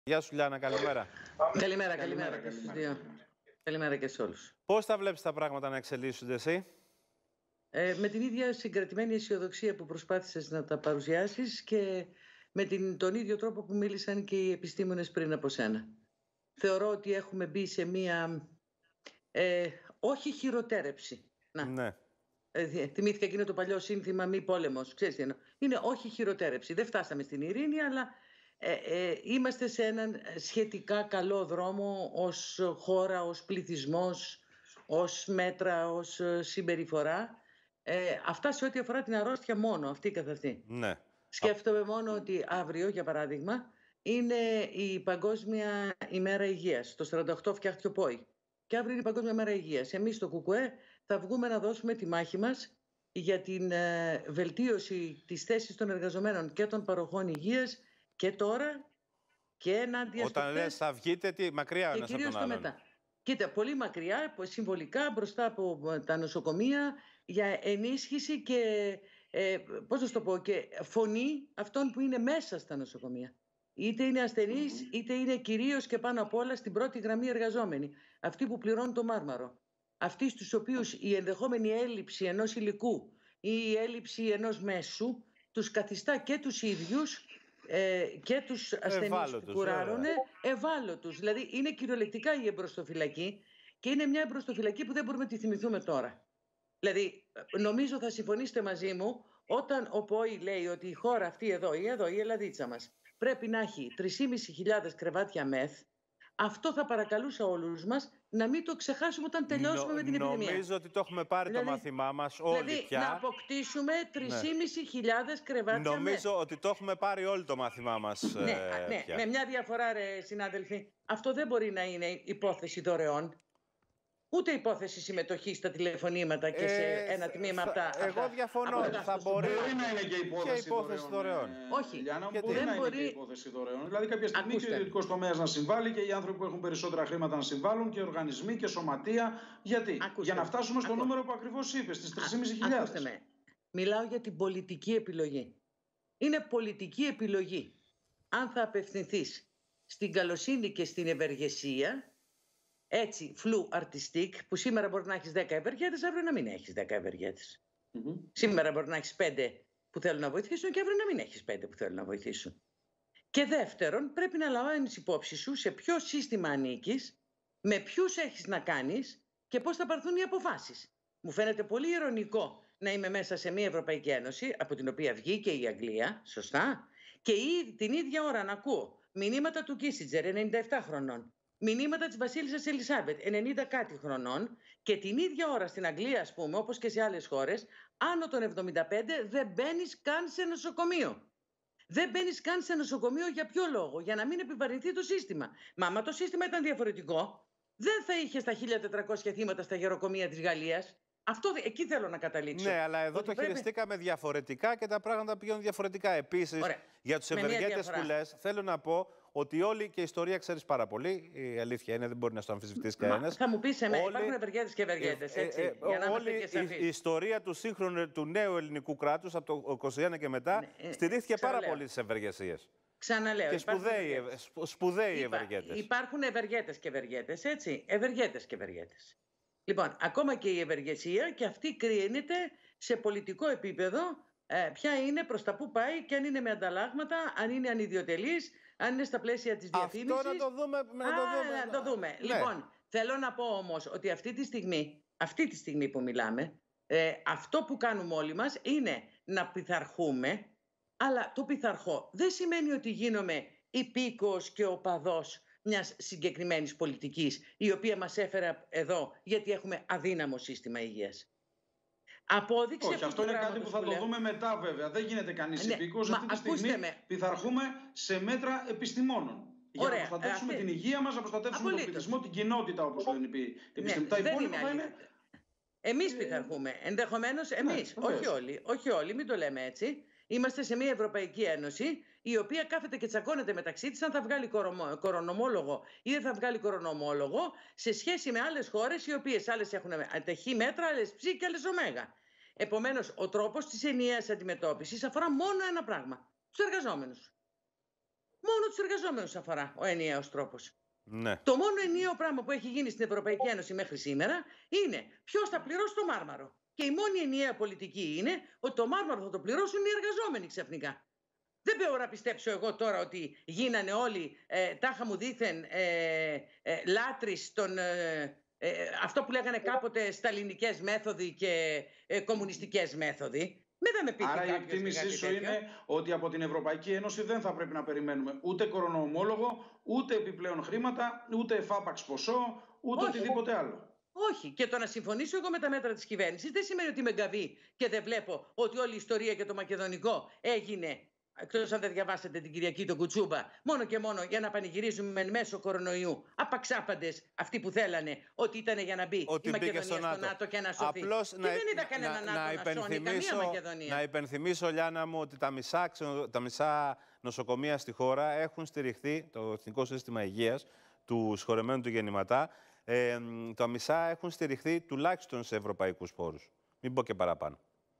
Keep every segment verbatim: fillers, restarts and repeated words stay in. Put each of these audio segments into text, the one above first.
Γεια σου Λιάννα, καλημέρα. Καλημέρα, καλημέρα και στους δύο. Καλημέρα και σε όλους. Πώς θα βλέπεις τα πράγματα να εξελίσσονται εσύ? Ε, με την ίδια συγκρατημένη αισιοδοξία που προσπάθησες να τα παρουσιάσεις και με την, τον ίδιο τρόπο που μίλησαν και οι επιστήμονες πριν από σένα. Θεωρώ ότι έχουμε μπει σε μία ε, όχι χειροτέρεψη. Να. Ναι. Ε, θυμήθηκα εκείνο το παλιό σύνθημα «Μη πόλεμος». Ξέρεις τι εννοώ. Είναι όχι χειροτέρεψη. Δεν φτάσαμε στην ειρήνη, αλλά ε, ε, είμαστε σε έναν σχετικά καλό δρόμο ως χώρα, ως πληθυσμός, ως μέτρα, ως συμπεριφορά. Ε, αυτά σε ό,τι αφορά την αρρώστια μόνο, αυτή καθ' αυτή. Ναι. Σκέφτομαι μόνο ότι αύριο, για παράδειγμα, είναι η Παγκόσμια ημέρα υγείας. Το σαράντα οκτώ φτιάχτηκε ο ΠΟΗ. Και αύριο είναι η Παγκόσμια ημέρα υγείας. Εμείς στο ΚΚΕ θα βγούμε να δώσουμε τη μάχη μας για την ε, βελτίωση της θέσης των εργαζομένων και των παροχών υγείας και τώρα και ενάντια στο Όταν λες θα βγείτε, τι, μακριά ο ένας από τον άλλον. μετά. Κοίτα, πολύ μακριά, συμβολικά, μπροστά από τα νοσοκομεία, για ενίσχυση και, ε, πώς να το πω, και φωνή αυτών που είναι μέσα στα νοσοκομεία. Είτε είναι ασθενείς, mm-hmm. είτε είναι κυρίως και πάνω απ' όλα στην πρώτη γραμμή εργαζόμενοι. Αυτοί που πληρώνουν το μάρμαρο. Αυτοί στους οποίους η ενδεχόμενη έλλειψη ενός υλικού ή η έλλειψη ενός μέσου τους καθιστά και τους ίδιους ε, και τους ασθενείς που κουράρουν ευάλωτους. Δηλαδή είναι κυριολεκτικά η εμπροστοφυλακή και είναι μια εμπροστοφυλακή που δεν μπορούμε να τη θυμηθούμε τώρα. Δηλαδή νομίζω θα συμφωνήσετε μαζί μου όταν ο ΠΟΗ λέει ότι η χώρα αυτή εδώ ή εδώ η Ελλαδίτσα μας πρέπει να έχει τρεις χιλιάδες πεντακόσια κρεβάτια μεθ. Αυτό θα παρακαλούσα όλους μας να μην το ξεχάσουμε όταν τελειώσουμε Νο, με την επιδημία. Νομίζω ότι το έχουμε πάρει δηλαδή, το μάθημά μας όλοι δηλαδή, πια. Να αποκτήσουμε τρεις χιλιάδες πεντακόσια κρεβάτια Νομίζω μεθ. ότι το έχουμε πάρει όλοι το μάθημά μας ναι, ε, ναι, πια. Με μια διαφορά, ρε συνάδελφοι. Αυτό δεν μπορεί να είναι υπόθεση δωρεών. Ούτε υπόθεση συμμετοχή στα τηλεφωνήματα και σε ε, ένα τμήμα από τα. Εγώ διαφωνώ. Από τα, θα μπορεί, μπορεί να είναι και υπόθεση, και υπόθεση δωρεών. δωρεών. Όχι. Λιάννα, Γιατί μπορεί δεν να μπορεί... είναι και υπόθεση δωρεών. Δηλαδή, κάποια στιγμή Ακούστε. και ο ιδιωτικός τομέας να συμβάλλει και οι άνθρωποι που έχουν περισσότερα χρήματα να συμβάλλουν και οργανισμοί και σωματεία. Γιατί? Ακούστε. Για να φτάσουμε στο Ακού... νούμερο που ακριβώς είπες, στις τρεις χιλιάδες πεντακόσια. Ακούστε με. Μιλάω για την πολιτική επιλογή. Είναι πολιτική επιλογή. Αν θα απευθυνθείς στην καλοσύνη και στην ευεργεσία. Έτσι, φλου αρτιστικ, που σήμερα μπορεί να έχεις δέκα ευεργέτες, αύριο να μην έχεις δέκα ευεργέτες. Mm-hmm. Σήμερα μπορεί να έχεις πέντε που θέλουν να βοηθήσουν και αύριο να μην έχεις πέντε που θέλουν να βοηθήσουν. Και δεύτερον, πρέπει να λαμβάνεις υπόψη σου σε ποιο σύστημα ανήκεις, με ποιους έχεις να κάνεις και πώς θα πάρθουν οι αποφάσεις. Μου φαίνεται πολύ ειρωνικό να είμαι μέσα σε μια Ευρωπαϊκή Ένωση, από την οποία βγήκε η Αγγλία, σωστά, και ήδη την ίδια ώρα να ακούω μηνύματα του Κίσιτζερ, ενενήντα επτά χρονών. Μηνύματα της Βασίλισσας Ελισάβετ, ενενήντα κάτι χρονών, και την ίδια ώρα στην Αγγλία, ας πούμε, όπως και σε άλλες χώρες, άνω των εβδομήντα πέντε δεν μπαίνεις καν σε νοσοκομείο. Δεν μπαίνεις καν σε νοσοκομείο για ποιο λόγο? Για να μην επιβαρυνθεί το σύστημα. Μα άμα το σύστημα ήταν διαφορετικό, δεν θα είχε τα χίλια τετρακόσια θύματα στα γεροκομεία της Γαλλίας. Αυτό, εκεί θέλω να καταλήξω. Ναι, αλλά εδώ ότι το πρέπει... χειριστήκαμε διαφορετικά και τα πράγματα πηγαίνουν διαφορετικά. Επίσης, για τους ευεργέτες που λες, θέλω να πω ότι όλη και η ιστορία ξέρεις πάρα πολύ. Η αλήθεια είναι, δεν μπορεί να στο αμφισβητήσει κανένας. Θα μου πεις εμένα, όλοι... υπάρχουν ευεργέτες και ευεργέτες, έτσι, ε, ε, για να όλη και η, η ιστορία του σύγχρονου, του νέου ελληνικού κράτους, από το είκοσι ένα και μετά, ναι, στηρίχθηκε πάρα πολύ στις ευεργεσίες. Ξαναλέω. Και σπουδαίοι, σπουδαίοι ευεργέτες. Υπάρχουν ευεργέτες και ευεργέτες, έτσι. Ευεργέτες και ευεργέτες. Λοιπόν, ακόμα και η ευεργεσία, και αυτή κρίνεται σε πολιτικό επίπεδο ε, ποια είναι, προς τα που πάει και αν είναι με ανταλλάγματα, αν είναι ανιδιοτελής, αν είναι στα πλαίσια της διαφήμισης. Αυτό να το δούμε. Να το δούμε. Α, να το δούμε. Ναι. Λοιπόν, θέλω να πω όμως ότι αυτή τη στιγμή, αυτή τη στιγμή που μιλάμε, ε, αυτό που κάνουμε όλοι μας είναι να πειθαρχούμε, αλλά το πειθαρχώ δεν σημαίνει ότι γίνομαι υπήκος και οπαδός μιας συγκεκριμένης πολιτικής, η οποία μας έφερε εδώ γιατί έχουμε αδύναμο σύστημα υγείας. Απόδειξε. Όχι, αυτό είναι κάτι που θα το δούμε μετά, βέβαια. Δεν γίνεται κανείς ναι, υπήκος. Αυτή τη στιγμή με. πειθαρχούμε σε μέτρα επιστημόνων. Για Ωραία, να προστατεύσουμε αυτή... την υγεία μας, να προστατεύσουμε Απολύτως. τον πληθυσμό, την κοινότητα, όπως λένε οι επιστήμονες. Τα υπόλοιπα θα είναι. Εμείς πειθαρχούμε. Ενδεχομένως εμείς. Ναι, όχι όλοι. Όχι όλοι, μην το λέμε έτσι. Είμαστε σε μια Ευρωπαϊκή Ένωση η οποία κάθεται και τσακώνεται μεταξύ της αν θα βγάλει κορονομόλογο ή δεν θα βγάλει κορονομόλογο σε σχέση με άλλες χώρες οι οποίες άλλες έχουν τεχή μέτρα, άλλες ψ και άλλες ωμέγα. Επομένως, ο τρόπος της ενιαίας αντιμετώπισης αφορά μόνο ένα πράγμα. Τους εργαζόμενους. μόνο τους εργαζόμενους αφορά ο ενιαίος τρόπος. Ναι. Το μόνο ενιαίο πράγμα που έχει γίνει στην Ευρωπαϊκή Ένωση μέχρι σήμερα είναι ποιος θα πληρώσει το μάρμαρο. Και η μόνη ενιαία πολιτική είναι ότι το μάρμαρο θα το πληρώσουν οι εργαζόμενοι ξαφνικά. Δεν μπορώ να πιστέψω εγώ τώρα ότι γίνανε όλοι ε, τάχα μου δήθεν ε, ε, λάτρεις των, ε, ε, αυτό που λέγανε κάποτε σταλινικές μέθοδοι και ε, κομμουνιστικές μέθοδοι. Μην δεν με πείτε. Άρα η εκτίμησή σου είναι ότι από την Ευρωπαϊκή Ένωση δεν θα πρέπει να περιμένουμε ούτε κορονοομόλογο, ούτε επιπλέον χρήματα, ούτε εφάπαξ ποσό, ούτε Όχι. οτιδήποτε άλλο. Όχι. Και το να συμφωνήσω εγώ με τα μέτρα της κυβέρνησης δεν σημαίνει ότι είμαι γκαβή και δεν βλέπω ότι όλη η ιστορία και το μακεδονικό έγινε, εκτός αν δεν διαβάσετε την Κυριακή τον Κουτσούμπα, μόνο και μόνο για να πανηγυρίζουμε εν μέσω κορονοϊού. Απαξάπαντες αυτοί που θέλανε ότι ήταν για να μπει ότι η Μακεδονία στο στο ΝΑΤΟ και να σωθεί. Απλώς και να, δεν είδα κανένα να, ΝΑΤΟ να, να σώνει καμία Μακεδονία. Να υπενθυμίσω, Λιάννα μου, ότι τα μισά, ξενο, τα μισά νοσοκομεία στη χώρα έχουν στηριχθεί, το Εθνικό Σύστημα Υγείας, του συγχωρεμένου του Γεννηματά, ε, τα μισά έχουν στηριχθεί τουλάχιστον σε ευρωπαϊκούς πόρους. Μην πω και παραπάνω.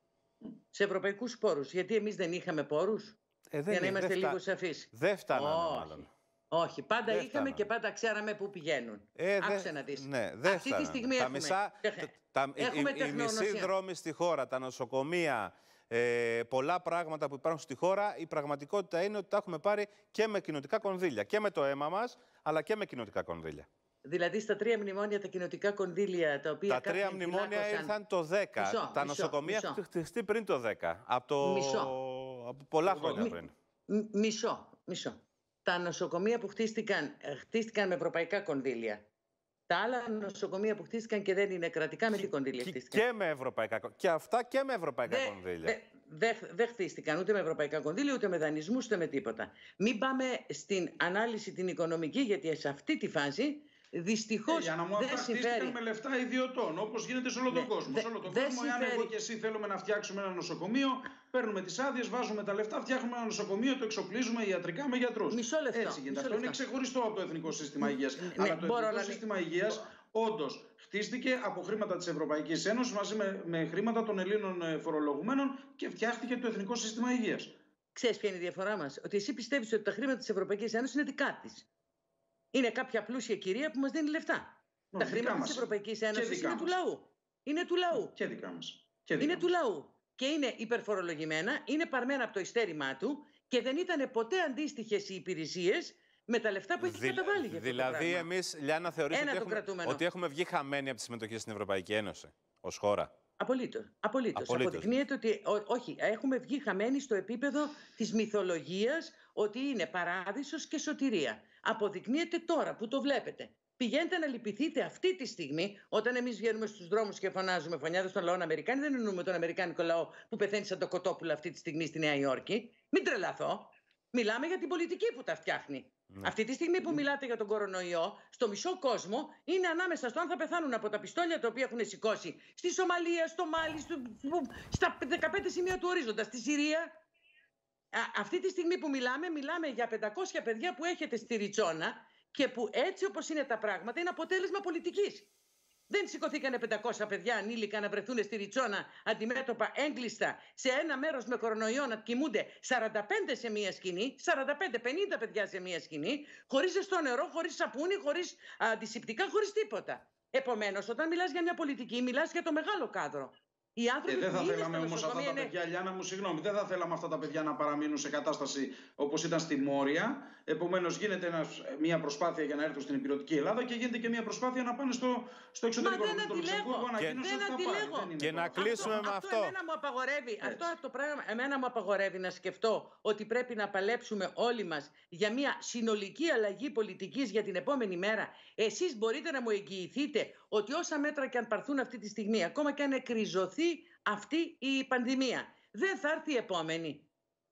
Σε ευρωπαϊκούς πόρους. Γιατί εμείς δεν είχαμε πόρους. Ε, δεν για να είναι, είμαστε δεν λίγο σαφείς. Δεν φτάνανε Όχι. μάλλον. Όχι, πάντα δεν είχαμε φτάνανε. Και πάντα ξέραμε πού πηγαίνουν. Ε, Άκουσε δε, να δεις. Ναι, δεν Αυτή φτάνανε. τη στιγμή τα έχουμε, μισά, τα, έχουμε οι, οι μισοί δρόμοι στη χώρα, τα νοσοκομεία, ε, πολλά πράγματα που υπάρχουν στη χώρα, η πραγματικότητα είναι ότι τα έχουμε πάρει και με κοινοτικά κονδύλια. Και με το αίμα μας, αλλά και με κοινοτικά κονδύλια. Δηλαδή στα τρία μνημόνια τα κοινοτικά κονδύλια τα οποία. Τα τρία μνημόνια φυλάκωσαν... ήρθαν το δέκα. Μισό, τα μισό, νοσοκομεία μισό. έχουν χτιστεί πριν το δέκα. Από, το... Μισό. από πολλά χρόνια πριν. Μ, μισό, μισό. Τα νοσοκομεία που χτίστηκαν, χτίστηκαν με ευρωπαϊκά κονδύλια. Τα άλλα νοσοκομεία που χτίστηκαν και δεν είναι κρατικά, με τι κονδύλια χτίστηκαν. Και με ευρωπαϊκά κονδύλια. Και αυτά και με ευρωπαϊκά δε, κονδύλια. Δεν δε, δε χτίστηκαν ούτε με ευρωπαϊκά κονδύλια, ούτε με δανεισμούς, ούτε με τίποτα. Μην πάμε στην ανάλυση την οικονομική, γιατί σε αυτή τη φάση δυστυχώς ε, για να μου δεν συμφέρει. Με λεφτά ιδιωτών, όπως γίνεται σε όλο τον ναι, κόσμο. Δε, σε όλο τον δε κόσμο, συμφέρει. εάν εγώ και εσύ θέλουμε να φτιάξουμε ένα νοσοκομείο, παίρνουμε τις άδειες, βάζουμε τα λεφτά, φτιάχνουμε ένα νοσοκομείο, το εξοπλίζουμε ιατρικά με γιατρούς. Μισό λεπτό. Έτσι γίνεται. Μισό Αυτό λεπτό. είναι ξεχωριστό από το Εθνικό Σύστημα Υγείας. Ναι, Αλλά το μπορώ, Εθνικό να... Σύστημα Υγείας όντως χτίστηκε από χρήματα της Ευρωπαϊκής Ένωσης μαζί με, με χρήματα των Ελλήνων φορολογουμένων και φτιάχτηκε το Εθνικό Σύστημα Υγείας. Ξέρεις ποια είναι η διαφορά μας? Ότι εσύ πιστεύεις ότι τα χρήματα της Ευρωπαϊκής Ένωσης είναι δικά της. Είναι κάποια πλούσια κυρία που μας δίνει λεφτά. Νο, τα χρήματα μας. της Ευρωπαϊκής Ένωσης είναι του λαού. Είναι του λαού. Και δικά μας. Και δικά είναι μας. του λαού. Και είναι υπερφορολογημένα, είναι παρμένα από το ειστέρημά του και δεν ήταν ποτέ αντίστοιχες οι υπηρεσίες με τα λεφτά που έχει Δη, καταβάλει για αυτό Δηλαδή, εμείς, Λιάννα, θεωρείτε ότι έχουμε, ότι έχουμε βγει χαμένοι από τη συμμετοχή στην Ευρωπαϊκή Ένωση ως χώρα. Απολύτως. Απολύτως. Αποδεικνύεται ότι ό, όχι, έχουμε βγει χαμένοι στο επίπεδο της μυθολογίας ότι είναι παράδεισος και σωτηρία. Αποδεικνύεται τώρα που το βλέπετε. Πηγαίνετε να λυπηθείτε αυτή τη στιγμή, όταν εμείς βγαίνουμε στους δρόμους και φωνάζουμε φωνιάδες των λαών Αμερικάνοι, δεν εννοούμε τον Αμερικάνικο λαό που πεθαίνει σαν το κοτόπουλο αυτή τη στιγμή στη Νέα Υόρκη. Μην τρελαθώ. Μιλάμε για την πολιτική που τα φτιάχνει. Ναι. Αυτή τη στιγμή που μιλάτε για τον κορονοϊό, στο μισό κόσμο είναι ανάμεσα στο αν θα πεθάνουν από τα πιστόλια τα οποία έχουν σηκώσει στη Σομαλία, στο Μάλι, στο, στα δεκαπέντε σημεία του ορίζοντα, στη Συρία. Α, αυτή τη στιγμή που μιλάμε, μιλάμε για πεντακόσια παιδιά που έχετε στη Ριτσόνα και που έτσι όπως είναι τα πράγματα είναι αποτέλεσμα πολιτικής. Δεν σηκωθήκανε πεντακόσια παιδιά ανήλικα να βρεθούν στη Ριτσόνα αντιμέτωπα έγκλειστα σε ένα μέρος με κορονοϊό να κοιμούνται σαράντα πέντε σε μία σκηνή, σαράντα πέντε πενήντα παιδιά σε μία σκηνή, χωρίς ζεστό νερό, χωρίς σαπούνι, χωρίς αντισηπτικά, χωρίς τίποτα. Επομένως, όταν μιλάς για μια πολιτική, μιλάς για το μεγάλο κάδρο. Οι άνθρωποι και δεν θα που θέλαμε όμως αυτά είναι... τα παιδιά, Λιάννα μου, συγγνώμη, δεν θα θέλαμε αυτά τα παιδιά να παραμείνουν σε κατάσταση όπως ήταν στη Μόρια. Επομένως, γίνεται ένας, μια προσπάθεια για να έρθουν στην υπηρετική Ελλάδα και γίνεται και μια προσπάθεια να πάνε στο, στο εξωτερικό. Μα δεν αντιλέγω. Δεν αντιλέγω. Και να κλείσουμε αυτό, με αυτό. Αυτό εμένα μου απαγορεύει, αυτό το πράγμα, εμένα μου απαγορεύει να σκεφτώ ότι πρέπει να παλέψουμε όλοι μας για μια συνολική αλλαγή πολιτικής για την επόμενη μέρα. Εσείς μπορείτε να μου εγγυηθείτε ότι όσα μέτρα και αν πάρθουν αυτή τη στιγμή, ακόμα και αν εκριζωθεί αυτή η πανδημία, δεν θα έρθει η επόμενη.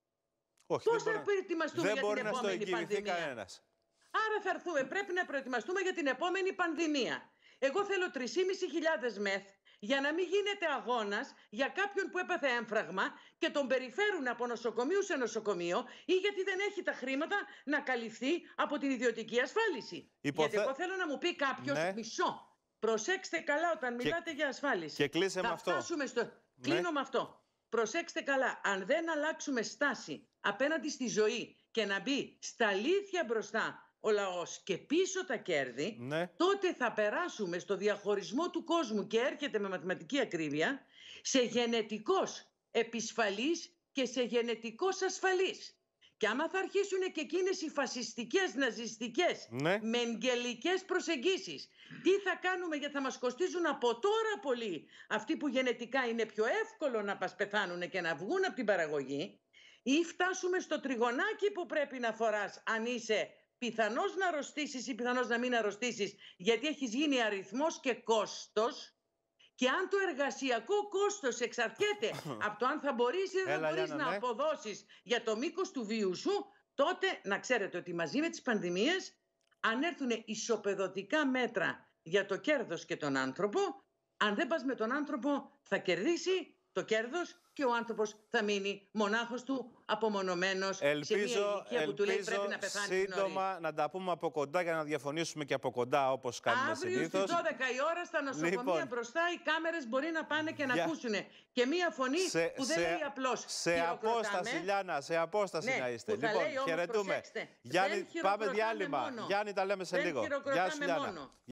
Όχι, Πώς δεν θα προετοιμαστούμε δεν για μπορεί την να επόμενη στο πανδημία? Κανένας. Άρα θα έρθουμε, πρέπει να προετοιμαστούμε για την επόμενη πανδημία. Εγώ θέλω τρεις χιλιάδες πεντακόσια μεθ για να μην γίνεται αγώνας για κάποιον που έπαθε έμφραγμα και τον περιφέρουν από νοσοκομείο σε νοσοκομείο ή γιατί δεν έχει τα χρήματα να καλυφθεί από την ιδιωτική ασφάλιση. Υποθε... Γιατί εγώ θέλω να μου πει κάποιος, ναι. μισό. Προσέξτε καλά όταν μιλάτε και, για ασφάλιση. Και κλείσε θα με αυτό. Στο... Ναι. Κλείνω με αυτό. Προσέξτε καλά. Αν δεν αλλάξουμε στάση απέναντι στη ζωή και να μπει στα αλήθεια μπροστά ο λαός και πίσω τα κέρδη, Ναι. τότε θα περάσουμε στο διαχωρισμό του κόσμου, και έρχεται με μαθηματική ακρίβεια, σε γενετικός επισφαλής και σε γενετικός ασφαλής. Και άμα θα αρχίσουν και εκείνες οι φασιστικές, ναζιστικές, Ναι. μενγκελικές προσεγγίσεις, τι θα κάνουμε, γιατί θα μας κοστίζουν από τώρα πολύ αυτοί που γενετικά είναι πιο εύκολο να πας πεθάνουν και να βγουν από την παραγωγή, ή φτάσουμε στο τριγωνάκι που πρέπει να φοράς αν είσαι πιθανώς να αρρωστήσεις ή πιθανώς να μην αρρωστήσεις, γιατί έχεις γίνει αριθμός και κόστος. Και αν το εργασιακό κόστος εξαρτιέται από το αν θα μπορείς ή δεν θα Έλα, μπορείς Λιάννα, να ναι. αποδώσεις για το μήκος του βίου σου, τότε να ξέρετε ότι μαζί με τις πανδημίες, αν έρθουν ισοπεδωτικά μέτρα για το κέρδος και τον άνθρωπο, αν δεν πας με τον άνθρωπο θα κερδίσει το κέρδος και ο άνθρωπος θα μείνει μονάχος του, απομονωμένος, σε μια Ελπίζω, ηλικία που του λέει ελπίζω πρέπει να πεθάνει νωρίς. σύντομα να τα πούμε από κοντά για να διαφωνήσουμε και από κοντά όπως κάνουμε Αύριο συνήθως. στις δώδεκα η ώρα στα νοσοκομεία Λοιπόν, μπροστά οι κάμερες μπορεί να πάνε και να για- ακούσουν και μία φωνή σε, που δεν σε, λέει απλώς σε χειροκροτάμε. απόσταση, Λιάννα, σε απόσταση Ναι, να είστε. που θα Λοιπόν, λέει όμως, χαιρετούμε. προσέξτε, Γιάννη, δεν πάμε χειροκροτάμε διάλειμμα. μόνο. Γιάννη, τα λέμε σε Δεν λίγο. Γεια σου, χειροκροτάμε Λιάννα. μόνο.